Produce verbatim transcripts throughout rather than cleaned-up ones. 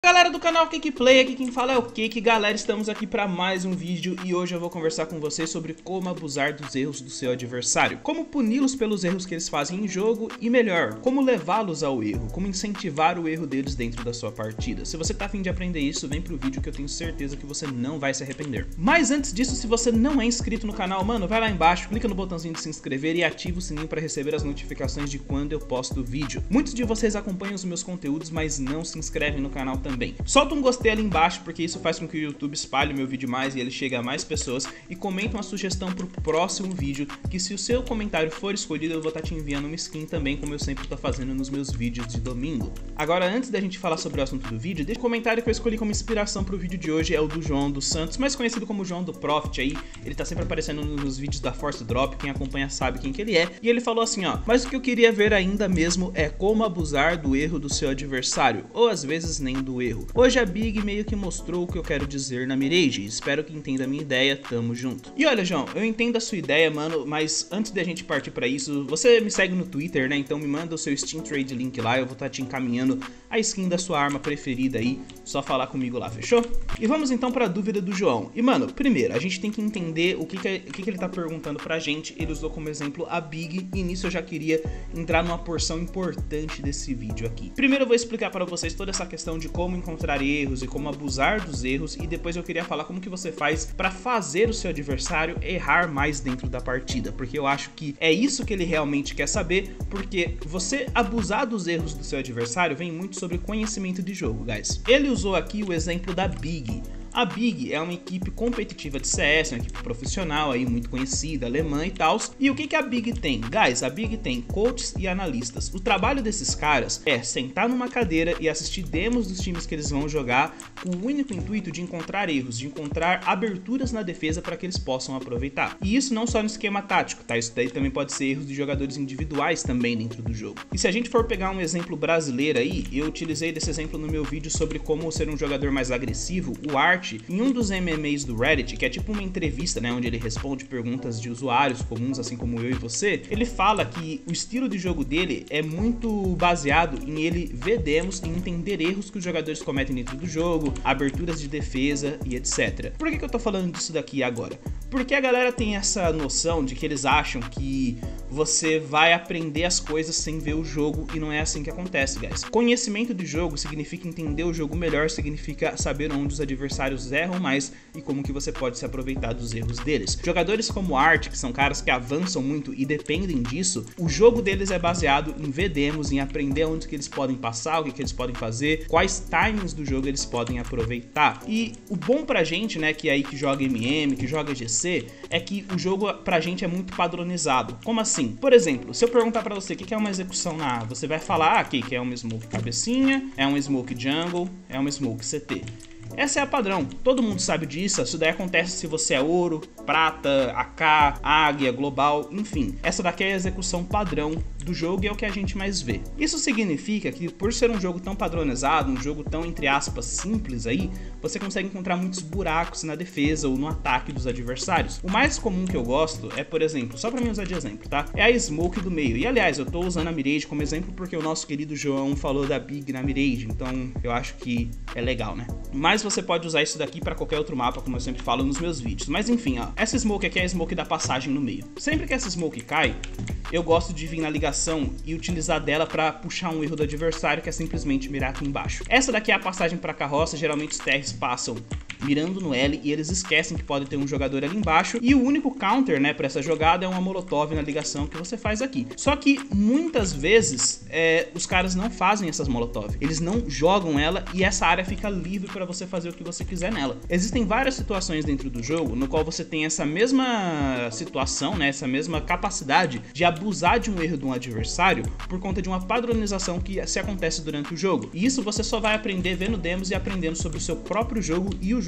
Galera do canal Cakeplay, aqui quem fala é o Cake. Galera, estamos aqui para mais um vídeo e hoje eu vou conversar com vocês sobre como abusar dos erros do seu adversário, como puni-los pelos erros que eles fazem em jogo e melhor, como levá-los ao erro, como incentivar o erro deles dentro da sua partida. Se você tá a fim de aprender isso, vem pro vídeo que eu tenho certeza que você não vai se arrepender. Mas antes disso, se você não é inscrito no canal, mano, vai lá embaixo, clica no botãozinho de se inscrever e ativa o sininho para receber as notificações de quando eu posto vídeo. Muitos de vocês acompanham os meus conteúdos, mas não se inscrevem no canal também. Também. Solta um gostei ali embaixo, porque isso faz com que o YouTube espalhe o meu vídeo mais e ele chegue a mais pessoas. E comenta uma sugestão pro próximo vídeo, que se o seu comentário for escolhido, eu vou estar te enviando uma skin também, como eu sempre tô fazendo nos meus vídeos de domingo. Agora, antes da gente falar sobre o assunto do vídeo, deixa um comentário que eu escolhi como inspiração pro vídeo de hoje, é o do João dos Santos, mais conhecido como João do Profit aí. Ele tá sempre aparecendo nos vídeos da Force Drop, quem acompanha sabe quem que ele é. E ele falou assim, ó: mas o que eu queria ver ainda mesmo é como abusar do erro do seu adversário, ou às vezes nem do erro. Hoje a Big meio que mostrou o que eu quero dizer na Mirage, espero que entenda a minha ideia, tamo junto. E olha, João, eu entendo a sua ideia, mano, mas antes da gente partir pra isso, você me segue no Twitter, né, então me manda o seu Steam Trade Link lá, eu vou estar te encaminhando a skin da sua arma preferida aí, só falar comigo lá, fechou? E vamos então pra dúvida do João. E mano, primeiro, a gente tem que entender o que que, o que que ele tá perguntando pra gente. Ele usou como exemplo a Big, e nisso eu já queria entrar numa porção importante desse vídeo aqui. Primeiro eu vou explicar pra vocês toda essa questão de como encontrar erros e como abusar dos erros, e depois eu queria falar como que você faz pra fazer o seu adversário errar mais dentro da partida, porque eu acho que é isso que ele realmente quer saber, porque você abusar dos erros do seu adversário vem muito sobre conhecimento de jogo, guys. Ele usou aqui o exemplo da Big. A Big é uma equipe competitiva de C S, uma equipe profissional aí muito conhecida, alemã e tal. E o que que a Big tem? Guys, a Big tem coaches e analistas. O trabalho desses caras é sentar numa cadeira e assistir demos dos times que eles vão jogar, com o único intuito de encontrar erros, de encontrar aberturas na defesa para que eles possam aproveitar. E isso não só no esquema tático, tá? Isso daí também pode ser erros de jogadores individuais também dentro do jogo. E se a gente for pegar um exemplo brasileiro aí, eu utilizei desse exemplo no meu vídeo sobre como ser um jogador mais agressivo, o Art, em um dos M M As do Reddit, que é tipo uma entrevista, né, onde ele responde perguntas de usuários comuns, assim como eu e você, ele fala que o estilo de jogo dele é muito baseado em ele ver demos e entender erros que os jogadores cometem dentro do jogo, aberturas de defesa e etcétera. Por que que eu tô falando disso daqui agora? Porque a galera tem essa noção de que eles acham que você vai aprender as coisas sem ver o jogo, e não é assim que acontece, guys. Conhecimento de jogo significa entender o jogo melhor, significa saber onde os adversários erram mais e como que você pode se aproveitar dos erros deles. Jogadores como Art, que são caras que avançam muito e dependem disso, o jogo deles é baseado em ver demos, em aprender onde que eles podem passar, o que que eles podem fazer, quais timings do jogo eles podem aproveitar. E o bom pra gente, né, que é aí que joga M M, que joga G C, é que o jogo pra gente é muito padronizado. Como assim? Por exemplo, se eu perguntar pra você o que é uma execução na A, você vai falar, ah, que é uma smoke cabecinha, é um smoke jungle, é uma smoke C T. Essa é a padrão, todo mundo sabe disso. Isso daí acontece se você é ouro, prata, A K, águia, global, enfim. Essa daqui é a execução padrão do jogo e é o que a gente mais vê. Isso significa que, por ser um jogo tão padronizado, um jogo tão, entre aspas, simples aí, você consegue encontrar muitos buracos na defesa ou no ataque dos adversários. O mais comum que eu gosto é, por exemplo, só pra mim usar de exemplo, tá? É a smoke do meio. E aliás, eu tô usando a Mirage como exemplo porque o nosso querido João falou da Big na Mirage, então eu acho que é legal, né? Mas você pode usar isso daqui pra qualquer outro mapa, como eu sempre falo nos meus vídeos. Mas enfim, ó, essa smoke aqui é a smoke da passagem no meio. Sempre que essa smoke cai, eu gosto de vir na ligação e utilizar dela para puxar um erro do adversário, que é simplesmente mirar aqui embaixo. Essa daqui é a passagem para carroça. Geralmente os T Rs passam mirando no L e eles esquecem que pode ter um jogador ali embaixo, e o único counter, né, para essa jogada é uma molotov na ligação que você faz aqui. Só que muitas vezes é, os caras não fazem essas molotov, eles não jogam ela e essa área fica livre para você fazer o que você quiser nela. Existem várias situações dentro do jogo no qual você tem essa mesma situação, né, essa mesma capacidade de abusar de um erro de um adversário por conta de uma padronização que se acontece durante o jogo. E isso você só vai aprender vendo demos e aprendendo sobre o seu próprio jogo e o jogo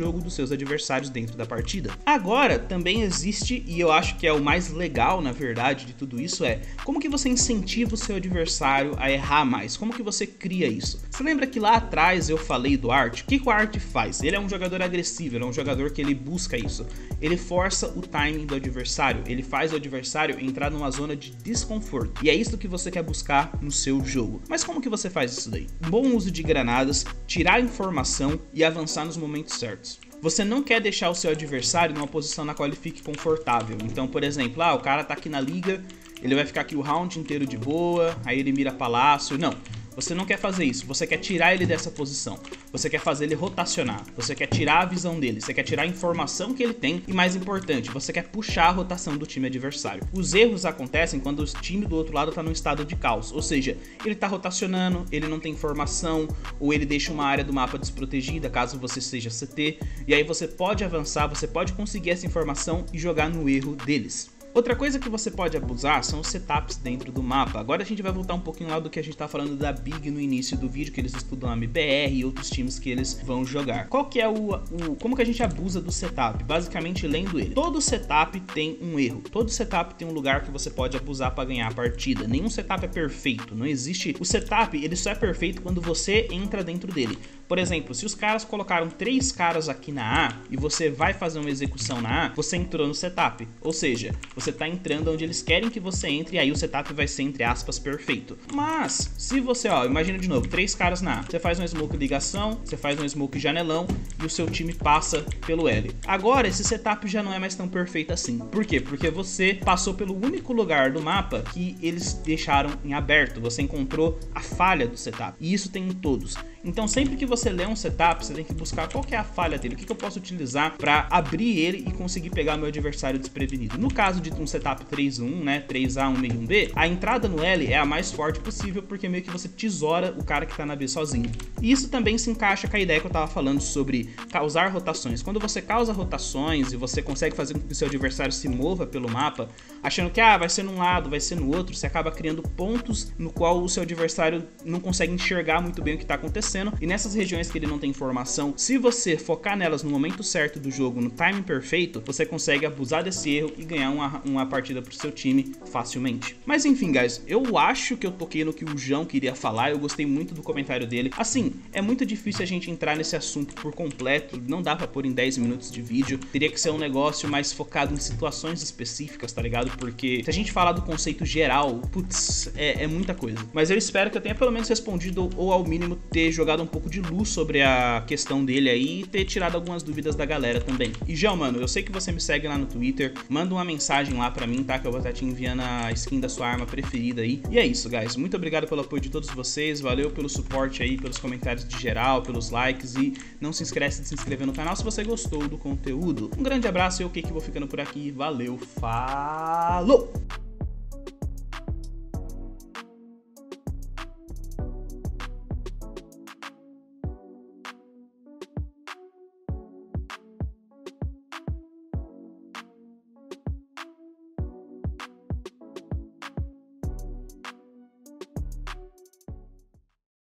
jogo dos seus adversários dentro da partida. Agora, também existe, e eu acho que é o mais legal, na verdade, de tudo isso, é como que você incentiva o seu adversário a errar mais? Como que você cria isso? Você lembra que lá atrás eu falei do Art? O que, que o Art faz? Ele é um jogador agressivo, ele é um jogador que ele busca isso. Ele força o timing do adversário, ele faz o adversário entrar numa zona de desconforto. E é isso que você quer buscar no seu jogo. Mas como que você faz isso daí? Bom uso de granadas, tirar informação e avançar nos momentos certos. Você não quer deixar o seu adversário numa posição na qual ele fique confortável. Então, por exemplo, ah, o cara tá aqui na liga, ele vai ficar aqui o round inteiro de boa, aí ele mira palácio. Não, você não quer fazer isso, você quer tirar ele dessa posição. Você quer fazer ele rotacionar, você quer tirar a visão dele, você quer tirar a informação que ele tem e, mais importante, você quer puxar a rotação do time adversário. Os erros acontecem quando o time do outro lado tá num estado de caos, ou seja, ele tá rotacionando, ele não tem informação, ou ele deixa uma área do mapa desprotegida caso você seja C T, e aí você pode avançar, você pode conseguir essa informação e jogar no erro deles. Outra coisa que você pode abusar são os setups dentro do mapa. Agora a gente vai voltar um pouquinho lá do que a gente tá falando da Big no início do vídeo, que eles estudam a M B R e outros times que eles vão jogar. Qual que é o, o... como que a gente abusa do setup? Basicamente lendo ele. Todo setup tem um erro. Todo setup tem um lugar que você pode abusar para ganhar a partida. Nenhum setup é perfeito. Não existe... O setup, ele só é perfeito quando você entra dentro dele. Por exemplo, se os caras colocaram três caras aqui na A e você vai fazer uma execução na A, você entrou no setup. Ou seja, você tá entrando onde eles querem que você entre e aí o setup vai ser, entre aspas, perfeito. Mas, se você, ó, imagina de novo, três caras na A. Você faz um smoke ligação, você faz um smoke janelão e o seu time passa pelo L. Agora, esse setup já não é mais tão perfeito assim. Por quê? Porque você passou pelo único lugar do mapa que eles deixaram em aberto. Você encontrou a falha do setup. E isso tem em todos. Então, sempre que você lê um setup, você tem que buscar qual que é a falha dele, o que, que eu posso utilizar para abrir ele e conseguir pegar meu adversário desprevenido. No caso de um setup três um, né, três A, um meio um B, a entrada no L é a mais forte possível, porque meio que você tesoura o cara que tá na B sozinho. E isso também se encaixa com a ideia que eu tava falando sobre causar rotações. Quando você causa rotações e você consegue fazer com que o seu adversário se mova pelo mapa, achando que ah, vai ser num lado, vai ser no outro, você acaba criando pontos no qual o seu adversário não consegue enxergar muito bem o que tá acontecendo. E nessas regiões que ele não tem informação, se você focar nelas no momento certo do jogo, no timing perfeito, você consegue abusar desse erro e ganhar uma, uma partida pro seu time facilmente. Mas enfim, guys, eu acho que eu toquei no que o João queria falar, eu gostei muito do comentário dele. Assim, é muito difícil a gente entrar nesse assunto por completo, não dá pra pôr em dez minutos de vídeo, teria que ser um negócio mais focado em situações específicas, tá ligado? Porque se a gente falar do conceito geral, putz, é, é muita coisa. Mas eu espero que eu tenha pelo menos respondido ou ao mínimo ter jogado jogado um pouco de luz sobre a questão dele aí e ter tirado algumas dúvidas da galera também. E João, mano, eu sei que você me segue lá no Twitter, manda uma mensagem lá pra mim, tá? Que eu vou estar te enviando a skin da sua arma preferida aí. E é isso, guys. Muito obrigado pelo apoio de todos vocês, valeu pelo suporte aí, pelos comentários de geral, pelos likes e não se esquece de se inscrever no canal se você gostou do conteúdo. Um grande abraço, eu, Keiki, vou ficando por aqui. Valeu, falou!